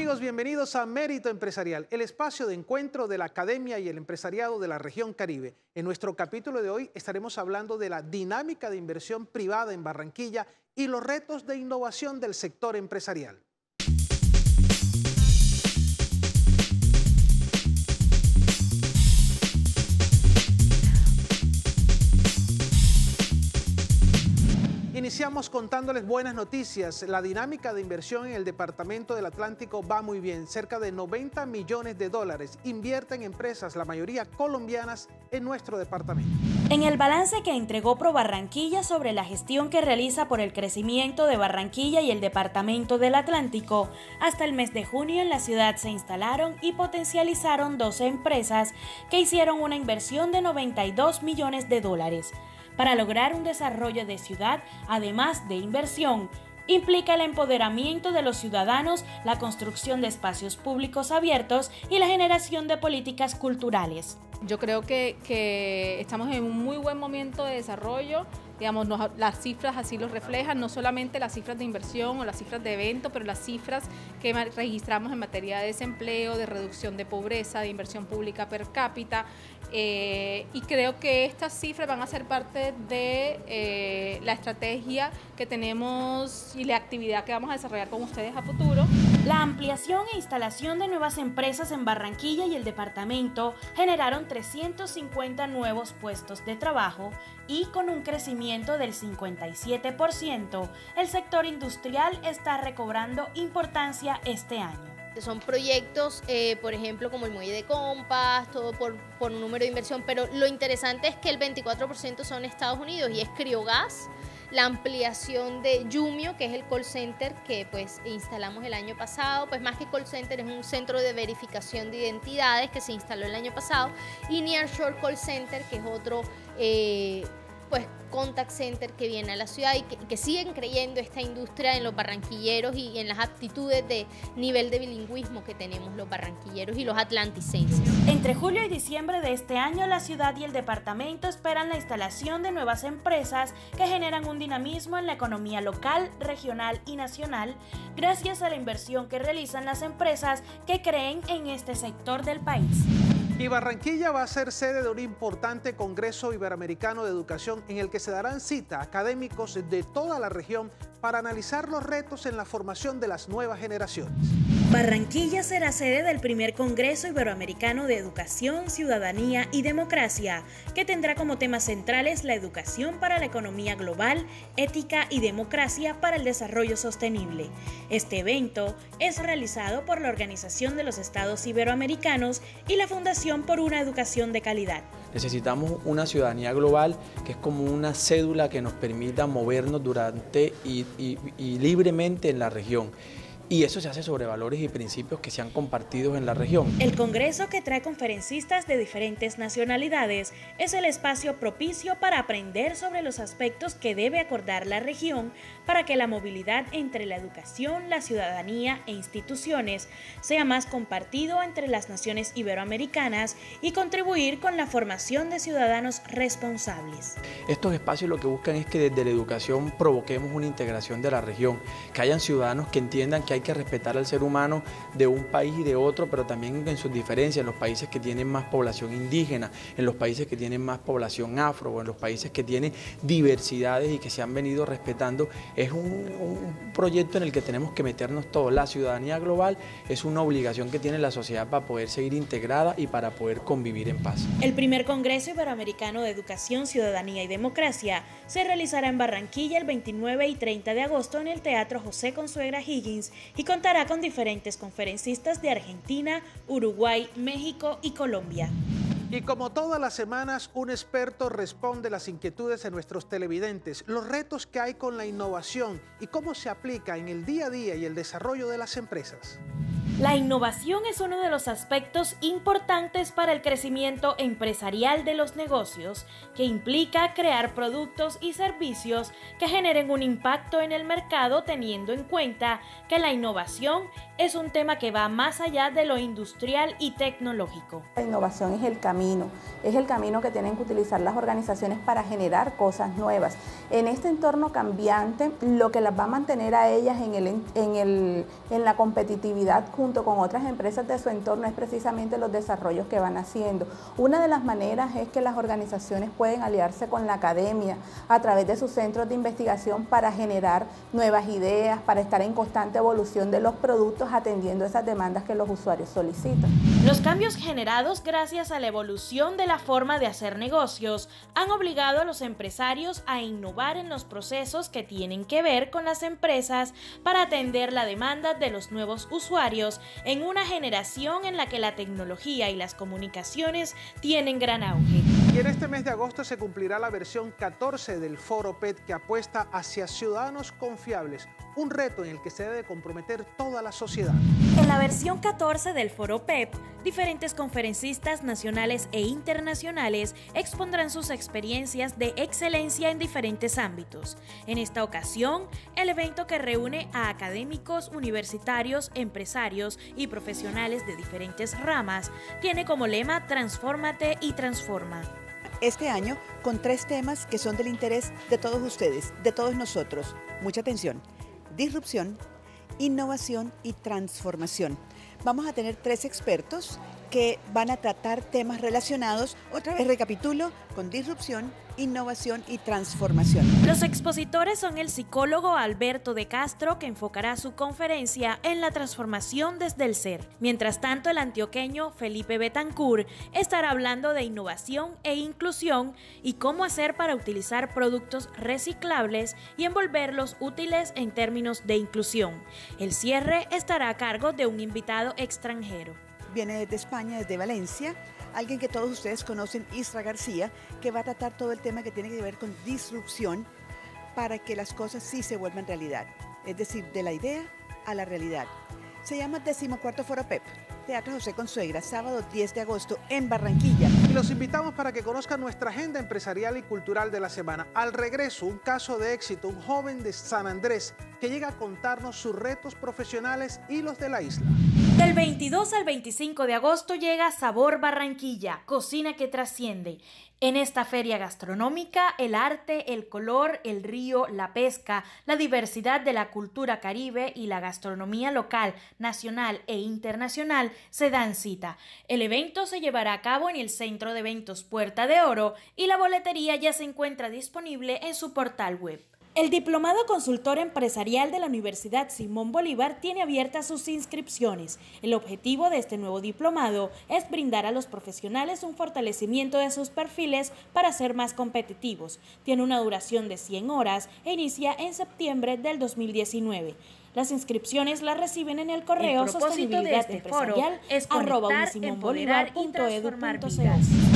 amigos, bienvenidos a Mérito Empresarial, el espacio de encuentro de la academia y el empresariado de la región Caribe. En nuestro capítulo de hoy estaremos hablando de la dinámica de inversión privada en Barranquilla y los retos de innovación del sector empresarial. Iniciamos contándoles buenas noticias. La dinámica de inversión en el departamento del Atlántico va muy bien. Cerca de 90 millones de dólares invierten empresas, la mayoría colombianas, en nuestro departamento. En el balance que entregó ProBarranquilla sobre la gestión que realiza por el crecimiento de Barranquilla y el departamento del Atlántico, hasta el mes de junio en la ciudad se instalaron y potencializaron 12 empresas que hicieron una inversión de 92 millones de dólares. Para lograr un desarrollo de ciudad, además de inversión, implica el empoderamiento de los ciudadanos, la construcción de espacios públicos abiertos y la generación de políticas culturales. Yo creo que estamos en un muy buen momento de desarrollo. Digamos, las cifras así lo reflejan, no solamente las cifras de inversión o las cifras de evento, pero las cifras que registramos en materia de desempleo, de reducción de pobreza, de inversión pública per cápita, y creo que estas cifras van a ser parte de la estrategia que tenemos y la actividad que vamos a desarrollar con ustedes a futuro. La ampliación e instalación de nuevas empresas en Barranquilla y el departamento generaron 350 nuevos puestos de trabajo y con un crecimiento del 57%, el sector industrial está recobrando importancia este año. Son proyectos, por ejemplo, como el Muelle de Compas, todo por un número de inversión, pero lo interesante es que el 24% son Estados Unidos y es Criogás, la ampliación de Yumio, que es el call center que pues instalamos el año pasado, pues más que call center es un centro de verificación de identidades que se instaló el año pasado, y Nearshore Call Center, que es otro pues contact center que viene a la ciudad y que siguen creyendo esta industria en los barranquilleros y en las aptitudes de nivel de bilingüismo que tenemos los barranquilleros y los atlanticenses. Entre julio y diciembre de este año, la ciudad y el departamento esperan la instalación de nuevas empresas que generan un dinamismo en la economía local, regional y nacional, gracias a la inversión que realizan las empresas que creen en este sector del país. Y Barranquilla va a ser sede de un importante Congreso Iberoamericano de Educación en el que se darán cita a académicos de toda la región para analizar los retos en la formación de las nuevas generaciones. Barranquilla será sede del primer Congreso Iberoamericano de Educación, Ciudadanía y Democracia, que tendrá como temas centrales la educación para la economía global, ética y democracia para el desarrollo sostenible. Este evento es realizado por la Organización de los Estados Iberoamericanos y la Fundación por una Educación de Calidad. Necesitamos una ciudadanía global que es como una cédula que nos permita movernos durante y libremente en la región. Y eso se hace sobre valores y principios que se han compartido en la región. El Congreso, que trae conferencistas de diferentes nacionalidades, es el espacio propicio para aprender sobre los aspectos que debe acordar la región para que la movilidad entre la educación, la ciudadanía e instituciones sea más compartido entre las naciones iberoamericanas y contribuir con la formación de ciudadanos responsables. Estos espacios lo que buscan es que desde la educación provoquemos una integración de la región, que hayan ciudadanos que entiendan que hay que respetar al ser humano de un país y de otro, pero también en sus diferencias, en los países que tienen más población indígena, en los países que tienen más población afro, o en los países que tienen diversidades y que se han venido respetando. Es un proyecto en el que tenemos que meternos todos. La ciudadanía global es una obligación que tiene la sociedad para poder seguir integrada y para poder convivir en paz. El primer Congreso Iberoamericano de Educación, Ciudadanía y Democracia se realizará en Barranquilla el 29 y 30 de agosto en el Teatro José Consuegra Higgins y contará con diferentes conferencistas de Argentina, Uruguay, México y Colombia. Y como todas las semanas, un experto responde las inquietudes de nuestros televidentes, los retos que hay con la innovación y cómo se aplica en el día a día y el desarrollo de las empresas. La innovación es uno de los aspectos importantes para el crecimiento empresarial de los negocios, que implica crear productos y servicios que generen un impacto en el mercado, teniendo en cuenta que la innovación es un tema que va más allá de lo industrial y tecnológico. La innovación es el camino que tienen que utilizar las organizaciones para generar cosas nuevas. En este entorno cambiante, lo que las va a mantener a ellas en la competitividad junto junto con otras empresas de su entorno es precisamente los desarrollos que van haciendo. Una de las maneras es que las organizaciones pueden aliarse con la academia a través de sus centros de investigación para generar nuevas ideas, para estar en constante evolución de los productos atendiendo esas demandas que los usuarios solicitan. Los cambios generados gracias a la evolución de la forma de hacer negocios han obligado a los empresarios a innovar en los procesos que tienen que ver con las empresas para atender la demanda de los nuevos usuarios en una generación en la que la tecnología y las comunicaciones tienen gran auge. Y en este mes de agosto se cumplirá la versión 14 del Foro PET, que apuesta hacia ciudadanos confiables, un reto en el que se debe comprometer toda la sociedad. En la versión 14 del Foro PEP, diferentes conferencistas nacionales e internacionales expondrán sus experiencias de excelencia en diferentes ámbitos. En esta ocasión, el evento, que reúne a académicos, universitarios, empresarios y profesionales de diferentes ramas, tiene como lema Transfórmate y Transforma. Este año con 3 temas que son del interés de todos ustedes, de todos nosotros. Mucha atención: disrupción, innovación y transformación. Vamos a tener 3 expertos que van a tratar temas relacionados, otra vez recapitulo, con disrupción, innovación y transformación. Los expositores son el psicólogo Alberto de Castro, que enfocará su conferencia en la transformación desde el ser. Mientras tanto, el antioqueño Felipe Betancourt estará hablando de innovación e inclusión y cómo hacer para utilizar productos reciclables y envolverlos útiles en términos de inclusión. El cierre estará a cargo de un invitado extranjero. Viene desde España, desde Valencia, alguien que todos ustedes conocen, Isra García, que va a tratar todo el tema que tiene que ver con disrupción para que las cosas sí se vuelvan realidad, es decir, de la idea a la realidad. Se llama 14º Foro PEP, Teatro José Consuegra, sábado 10 de agosto en Barranquilla. Y los invitamos para que conozcan nuestra agenda empresarial y cultural de la semana. Al regreso, un caso de éxito, un joven de San Andrés que llega a contarnos sus retos profesionales y los de la isla. Del 22 al 25 de agosto llega Sabor Barranquilla, cocina que trasciende. En esta feria gastronómica, el arte, el color, el río, la pesca, la diversidad de la cultura caribe y la gastronomía local, nacional e internacional se dan cita. El evento se llevará a cabo en el Centro de Eventos Puerta de Oro y la boletería ya se encuentra disponible en su portal web. El Diplomado Consultor Empresarial de la Universidad Simón Bolívar tiene abiertas sus inscripciones. El objetivo de este nuevo diplomado es brindar a los profesionales un fortalecimiento de sus perfiles para ser más competitivos. Tiene una duración de 100 horas e inicia en septiembre del 2019. Las inscripciones las reciben en el correo sostenibilidadempresarial@unisimonbolivar.edu.co.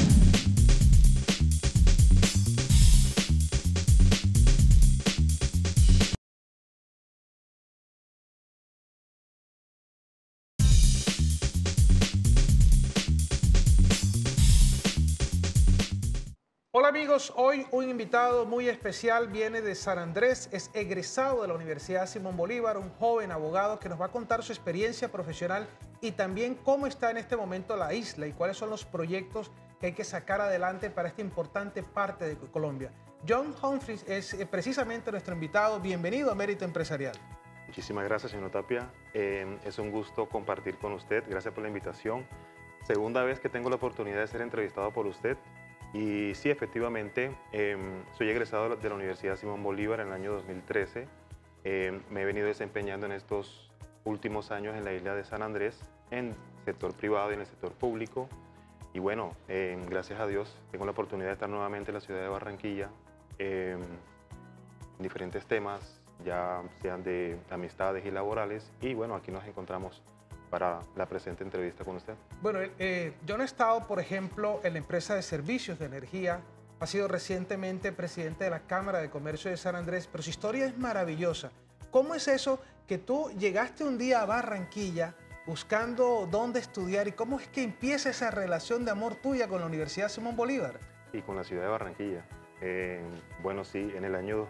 Hola amigos, hoy un invitado muy especial viene de San Andrés, es egresado de la Universidad Simón Bolívar, un joven abogado que nos va a contar su experiencia profesional y también cómo está en este momento la isla y cuáles son los proyectos que hay que sacar adelante para esta importante parte de Colombia. John Humphries es precisamente nuestro invitado. Bienvenido a Mérito Empresarial. Muchísimas gracias, señor Tapia. Es un gusto compartir con usted. Gracias por la invitación. Segunda vez que tengo la oportunidad de ser entrevistado por usted. Y sí, efectivamente, soy egresado de la Universidad Simón Bolívar en el año 2013. Me he venido desempeñando en estos últimos años en la isla de San Andrés, en el sector privado y en el sector público. Y bueno, gracias a Dios, tengo la oportunidad de estar nuevamente en la ciudad de Barranquilla, en diferentes temas, ya sean de amistades y laborales. Y bueno, aquí nos encontramos para la presente entrevista con usted. Bueno, yo no he estado, por ejemplo, en la empresa de servicios de energía, ha sido recientemente presidente de la Cámara de Comercio de San Andrés, pero su historia es maravillosa. ¿Cómo es eso que tú llegaste un día a Barranquilla buscando dónde estudiar y cómo es que empieza esa relación de amor tuya con la Universidad Simón Bolívar? Y con la ciudad de Barranquilla. Bueno, sí, en el año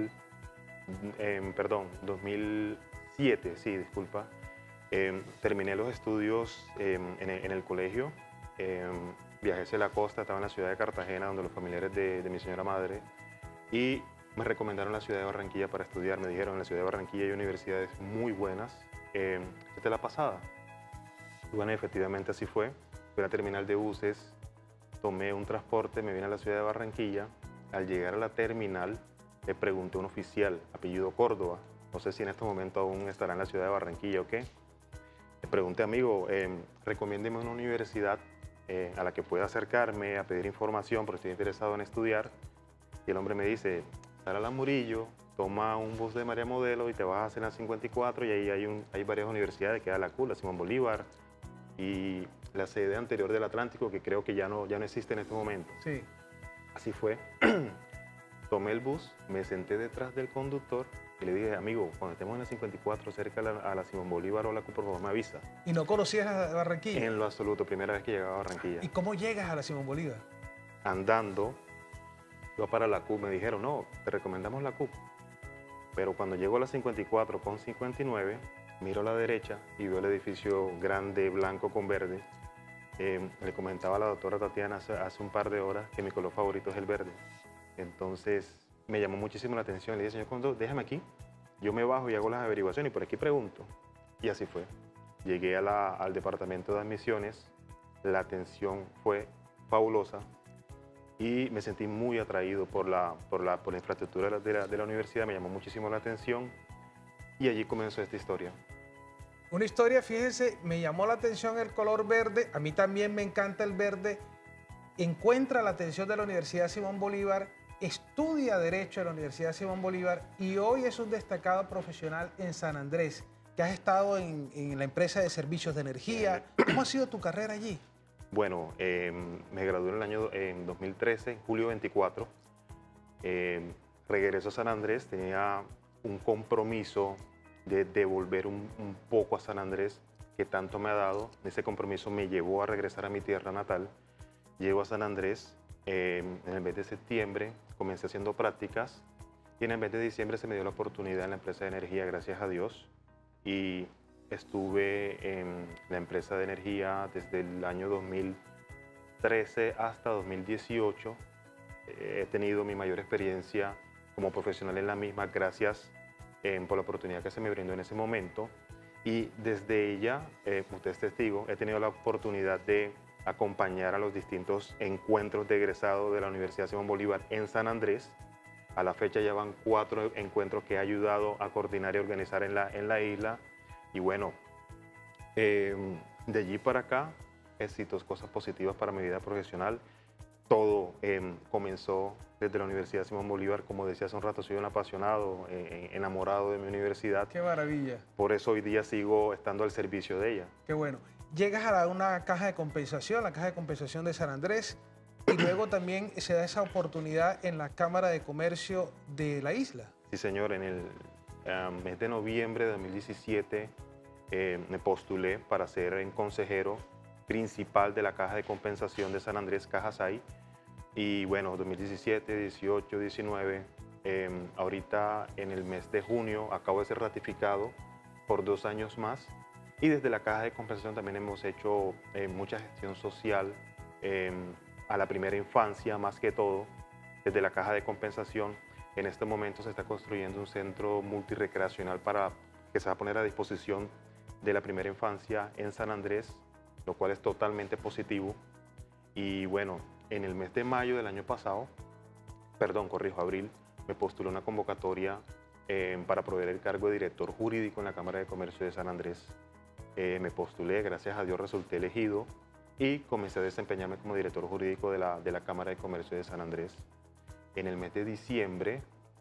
2007, sí, disculpa. Terminé los estudios en el colegio, viajé hacia la costa, estaba en la ciudad de Cartagena, donde los familiares de mi señora madre, y me recomendaron la ciudad de Barranquilla para estudiar. Me dijeron, en la ciudad de Barranquilla hay universidades muy buenas. Esta es la pasada. Bueno, efectivamente así fue. Fui a la terminal de buses, tomé un transporte, me vine a la ciudad de Barranquilla. Al llegar a la terminal, le pregunté a un oficial, apellido Córdoba, no sé si en este momento aún estará en la ciudad de Barranquilla o qué. Le pregunté, amigo, recomiéndeme una universidad a la que pueda acercarme a pedir información porque estoy interesado en estudiar. Y el hombre me dice, sal a la Murillo, toma un bus de María Modelo y te vas a hacer la 54 y ahí hay varias universidades, queda la CUL, la Simón Bolívar y la sede anterior del Atlántico, que creo que ya no existe en este momento. Sí. Así fue. Tomé el bus, me senté detrás del conductor y le dije, amigo, cuando estemos en la 54 cerca a la Simón Bolívar o la CUL, por favor me avisa. ¿Y no conocías a Barranquilla? En lo absoluto, primera vez que llegaba a Barranquilla. ¿Y cómo llegas a la Simón Bolívar? Andando, iba para la CUP, me dijeron, no, te recomendamos la CUP. Pero cuando llego a la 54 con 59, miro a la derecha y veo el edificio grande, blanco con verde. Le comentaba a la doctora Tatiana hace un par de horas que mi color favorito es el verde. Entonces me llamó muchísimo la atención. Le dije, señor conductor, déjame aquí. Yo me bajo y hago las averiguaciones y por aquí pregunto. Y así fue. Llegué al departamento de admisiones. La atención fue fabulosa y me sentí muy atraído por la infraestructura de la universidad. Me llamó muchísimo la atención y allí comenzó esta historia. Una historia, fíjense, me llamó la atención el color verde, a mí también me encanta el verde, encuentra la atención de la Universidad Simón Bolívar, estudia Derecho en la Universidad Simón Bolívar y hoy es un destacado profesional en San Andrés, que has estado en la empresa de servicios de energía. ¿Cómo ha sido tu carrera allí? Bueno, me gradué en 2013, en julio 24. Regreso a San Andrés, tenía un compromiso de devolver un poco a San Andrés que tanto me ha dado. Ese compromiso me llevó a regresar a mi tierra natal. Llego a San Andrés en el mes de septiembre, comencé haciendo prácticas y en el mes de diciembre se me dio la oportunidad en la empresa de energía, gracias a Dios. Y estuve en la empresa de energía desde el año 2013 hasta 2018. He tenido mi mayor experiencia como profesional en la misma gracias por la oportunidad que se me brindó en ese momento. Y desde ella, usted es testigo, he tenido la oportunidad de acompañar a los distintos encuentros de egresado de la Universidad Simón Bolívar en San Andrés. A la fecha ya van 4 encuentros que he ayudado a coordinar y organizar en la isla. Y bueno, de allí para acá, éxitos, cosas positivas para mi vida profesional. Todo comenzó desde la Universidad Simón Bolívar. Como decía hace un rato, soy un apasionado, enamorado de mi universidad. ¡Qué maravilla! Por eso hoy día sigo estando al servicio de ella. ¡Qué bueno! Llegas a una caja de compensación, la caja de compensación de San Andrés, y luego también se da esa oportunidad en la Cámara de Comercio de la isla. Sí, señor. En el mes de noviembre de 2017 me postulé para ser consejero principal de la caja de compensación de San Andrés, Caja SAI. Y bueno, 2017, 18, 19, ahorita en el mes de junio acabo de ser ratificado por 2 años más. Y desde la caja de compensación también hemos hecho mucha gestión social a la primera infancia, más que todo. Desde la caja de compensación, en este momento se está construyendo un centro multirecreacional que se va a poner a disposición de la primera infancia en San Andrés, lo cual es totalmente positivo. Y bueno, en el mes de mayo del año pasado, abril, me postulé una convocatoria para proveer el cargo de director jurídico en la Cámara de Comercio de San Andrés. Me postulé, gracias a Dios resulté elegido y comencé a desempeñarme como director jurídico de la Cámara de Comercio de San Andrés. En el mes de diciembre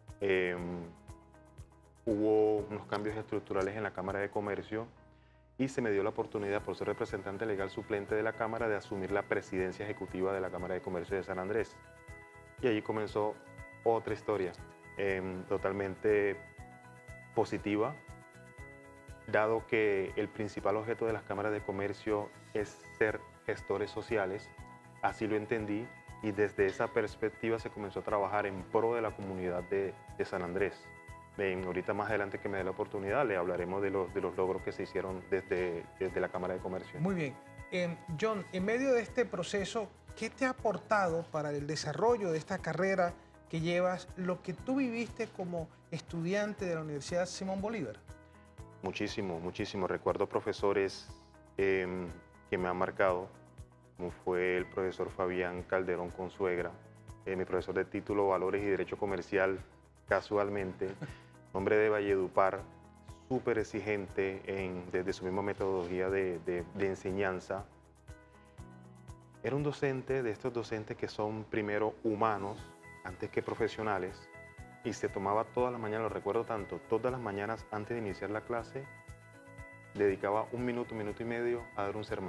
hubo unos cambios estructurales en la Cámara de Comercio y se me dio la oportunidad, por ser representante legal suplente de la Cámara, de asumir la presidencia ejecutiva de la Cámara de Comercio de San Andrés. Y allí comenzó otra historia totalmente positiva, dado que el principal objeto de las cámaras de comercio es ser gestores sociales. Así lo entendí y desde esa perspectiva se comenzó a trabajar en pro de la comunidad de San Andrés. Ahorita más adelante que me dé la oportunidad le hablaremos de los logros que se hicieron desde la Cámara de Comercio. Muy bien. John, en medio de este proceso, ¿qué te ha aportado para el desarrollo de esta carrera que llevas, lo que tú viviste como estudiante de la Universidad Simón Bolívar? Muchísimo, muchísimo. Recuerdo profesores que me han marcado, como fue el profesor Fabián Calderón Consuegra, mi profesor de título Valores y Derecho Comercial, casualmente, hombre de Valledupar, súper exigente desde su misma metodología de enseñanza. Era un docente de estos docentes que son primero humanos antes que profesionales, y se tomaba todas las mañanas, lo recuerdo tanto, todas las mañanas antes de iniciar la clase, dedicaba un minuto y medio a dar un sermón.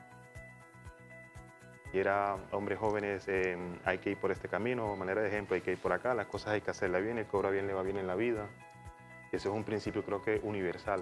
Y era, hombres jóvenes, hay que ir por este camino, manera de ejemplo, hay que ir por acá, las cosas hay que hacerlas bien, el que obra bien le va bien en la vida. Ese es un principio creo que universal.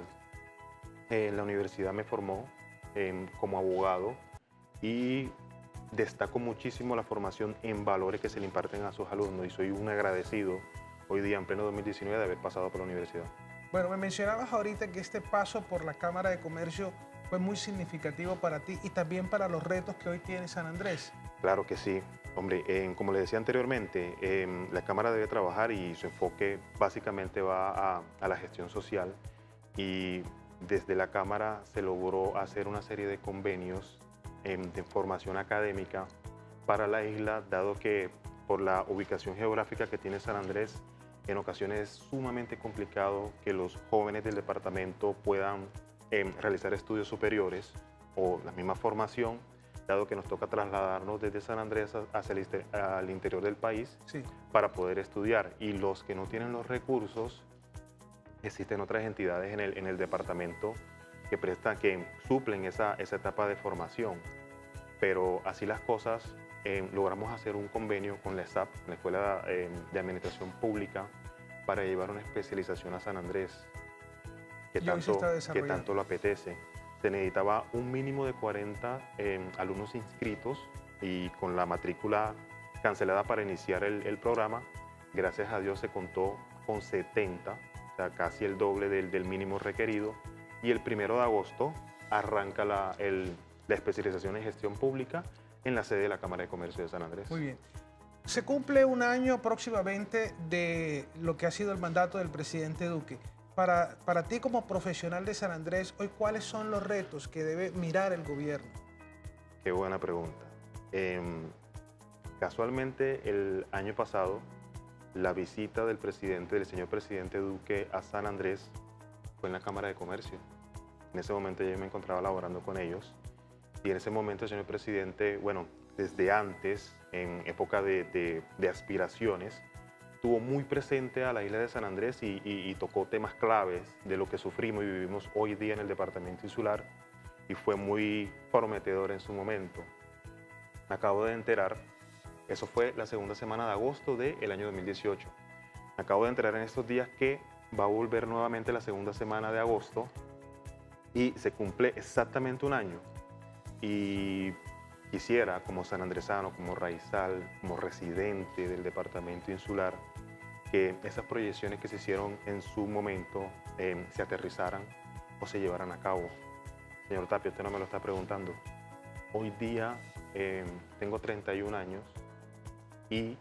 La universidad me formó como abogado y destaco muchísimo la formación en valores que se le imparten a sus alumnos, y soy un agradecido hoy día en pleno 2019 de haber pasado por la universidad. Bueno, me mencionabas ahorita que este paso por la Cámara de Comercio fue muy significativo para ti y también para los retos que hoy tiene San Andrés. Claro que sí. Hombre, como le decía anteriormente, la Cámara debe trabajar y su enfoque básicamente va a la gestión social, y desde la Cámara se logró hacer una serie de convenios de formación académica para la isla, dado que por la ubicación geográfica que tiene San Andrés, en ocasiones es sumamente complicado que los jóvenes del departamento puedan realizar estudios superiores o la misma formación, dado que nos toca trasladarnos desde San Andrés hacia al interior del país, sí, para poder estudiar. Y los que no tienen los recursos, existen otras entidades en el departamento que suplen esa etapa de formación. Pero así las cosas, logramos hacer un convenio con la ESAP, la Escuela de Administración Pública, para llevar una especialización a San Andrés, que tanto lo apetece. Se necesitaba un mínimo de 40 alumnos inscritos, y con la matrícula cancelada para iniciar el programa, gracias a Dios se contó con 70, o sea, casi el doble del mínimo requerido, y el 1 de agosto arranca la especialización en gestión pública en la sede de la Cámara de Comercio de San Andrés. Muy bien. Se cumple un año próximamente de lo que ha sido el mandato del presidente Duque. Para ti como profesional de San Andrés, hoy, ¿cuáles son los retos que debe mirar el gobierno? Qué buena pregunta. Casualmente, el año pasado, la visita del señor presidente Duque a San Andrés fue en la Cámara de Comercio. En ese momento yo me encontraba laborando con ellos, y en ese momento el señor presidente, bueno, desde antes, en época de aspiraciones, estuvo muy presente a la isla de San Andrés y tocó temas claves de lo que sufrimos y vivimos hoy día en el departamento insular, y fue muy prometedor en su momento. Me acabo de enterar, eso fue la segunda semana de agosto del año 2018, me acabo de enterar en estos días que va a volver nuevamente la segunda semana de agosto y se cumple exactamente un año. Y quisiera, como sanandresano, como raizal, como residente del departamento insular, que esas proyecciones que se hicieron en su momento se aterrizaran o se llevaran a cabo. Señor Tapia, usted no me lo está preguntando. Hoy día tengo 31 años y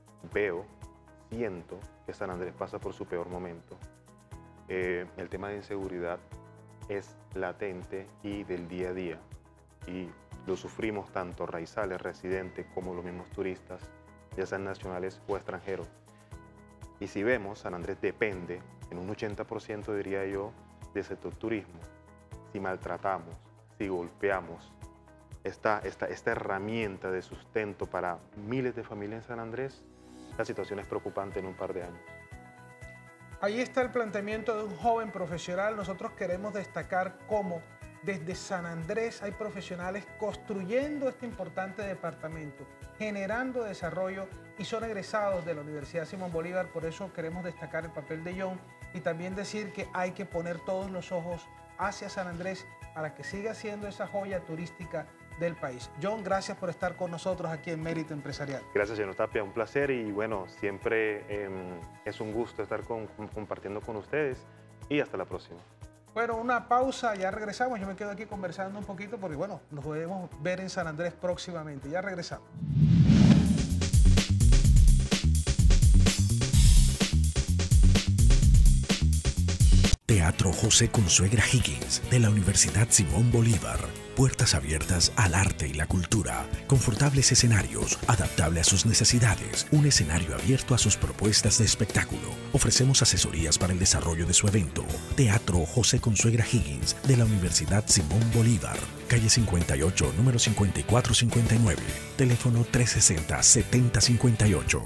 siento que San Andrés pasa por su peor momento. El tema de inseguridad es latente y del día a día, y lo sufrimos tanto raizales, residentes, como los mismos turistas, ya sean nacionales o extranjeros. Y si vemos, San Andrés depende, en un 80% diría yo, del sector turismo. Si maltratamos, si golpeamos esta herramienta de sustento para miles de familias en San Andrés, la situación es preocupante en un par de años. Ahí está el planteamiento de un joven profesional. Nosotros queremos destacar cómo desde San Andrés hay profesionales construyendo este importante departamento, generando desarrollo, y son egresados de la Universidad Simón Bolívar. Por eso queremos destacar el papel de John y también decir que hay que poner todos los ojos hacia San Andrés para que siga siendo esa joya turística del país. John, gracias por estar con nosotros aquí en Mérito Empresarial. Gracias, señor Tapia, un placer, y bueno, siempre es un gusto estar compartiendo con ustedes, y hasta la próxima. Bueno, una pausa, ya regresamos. Yo me quedo aquí conversando un poquito porque, bueno, nos podemos ver en San Andrés próximamente. Ya regresamos. Teatro José Consuegra Higgins de la Universidad Simón Bolívar. Puertas abiertas al arte y la cultura. Confortables escenarios, adaptable a sus necesidades. Un escenario abierto a sus propuestas de espectáculo. Ofrecemos asesorías para el desarrollo de su evento. Teatro José Consuegra Higgins de la Universidad Simón Bolívar. Calle 58, número 5459. Teléfono 360-7058.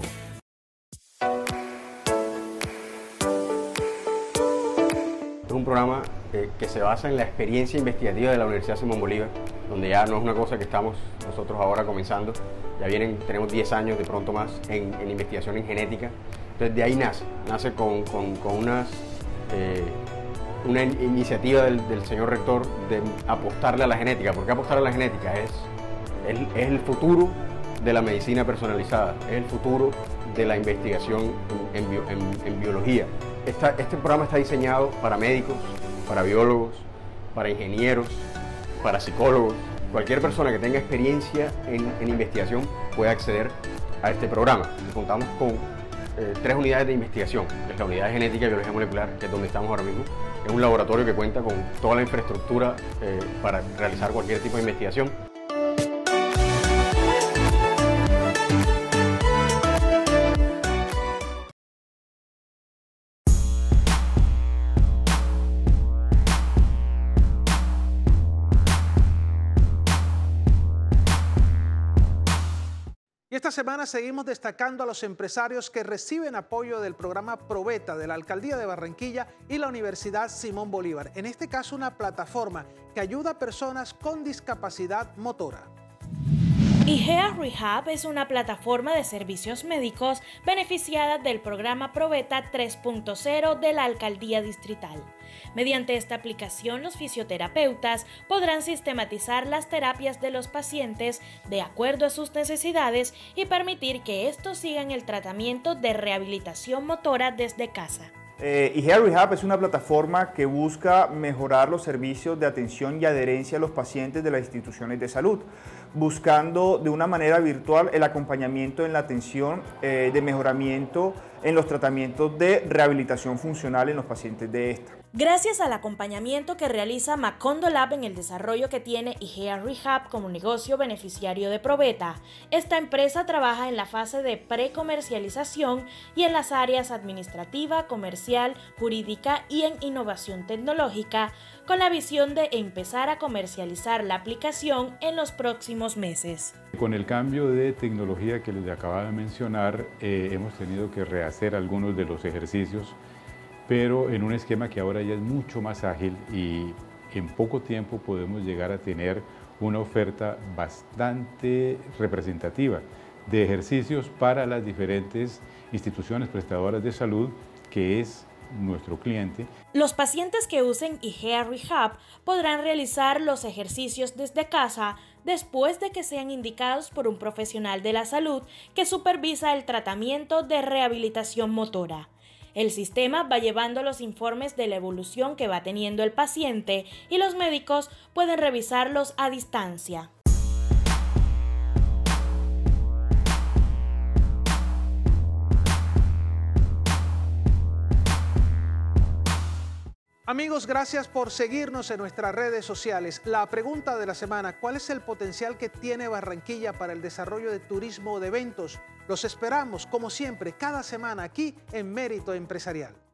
Es un programa que se basa en la experiencia investigativa de la Universidad Simón Bolívar, donde ya no es una cosa que estamos nosotros ahora comenzando, ya tenemos 10 años de pronto más en investigación en genética. Entonces de ahí nace con una iniciativa del señor rector de apostarle a la genética. ¿Por qué apostar a la genética? Es el futuro de la medicina personalizada, es el futuro de la investigación en biología. Este programa está diseñado para médicos, para biólogos, para ingenieros, para psicólogos. Cualquier persona que tenga experiencia en investigación puede acceder a este programa. Contamos con 3 unidades de investigación. La unidad de genética y biología molecular, que es donde estamos ahora mismo. Es un laboratorio que cuenta con toda la infraestructura para realizar cualquier tipo de investigación. Y esta semana seguimos destacando a los empresarios que reciben apoyo del programa Proveta de la Alcaldía de Barranquilla y la Universidad Simón Bolívar. En este caso, una plataforma que ayuda a personas con discapacidad motora. IGEA Rehab es una plataforma de servicios médicos beneficiada del programa Proveta 3.0 de la Alcaldía Distrital. Mediante esta aplicación, los fisioterapeutas podrán sistematizar las terapias de los pacientes de acuerdo a sus necesidades y permitir que estos sigan el tratamiento de rehabilitación motora desde casa. IGEA Rehab es una plataforma que busca mejorar los servicios de atención y adherencia a los pacientes de las instituciones de salud, buscando de una manera virtual el acompañamiento en la atención de mejoramiento en los tratamientos de rehabilitación funcional en los pacientes de esta. Gracias al acompañamiento que realiza Macondo Lab en el desarrollo que tiene IGEA Rehab como negocio beneficiario de Proveta, esta empresa trabaja en la fase de precomercialización y en las áreas administrativa, comercial, jurídica y en innovación tecnológica, con la visión de empezar a comercializar la aplicación en los próximos meses. Con el cambio de tecnología que les acababa de mencionar, hemos tenido que rehacer algunos de los ejercicios, pero en un esquema que ahora ya es mucho más ágil y en poco tiempo podemos llegar a tener una oferta bastante representativa de ejercicios para las diferentes instituciones prestadoras de salud, que es nuestro cliente. Los pacientes que usen IGEA Rehab podrán realizar los ejercicios desde casa después de que sean indicados por un profesional de la salud que supervisa el tratamiento de rehabilitación motora. El sistema va llevando los informes de la evolución que va teniendo el paciente y los médicos pueden revisarlos a distancia. Amigos, gracias por seguirnos en nuestras redes sociales. La pregunta de la semana: ¿cuál es el potencial que tiene Barranquilla para el desarrollo de turismo o de eventos? Los esperamos, como siempre, cada semana aquí en Mérito Empresarial.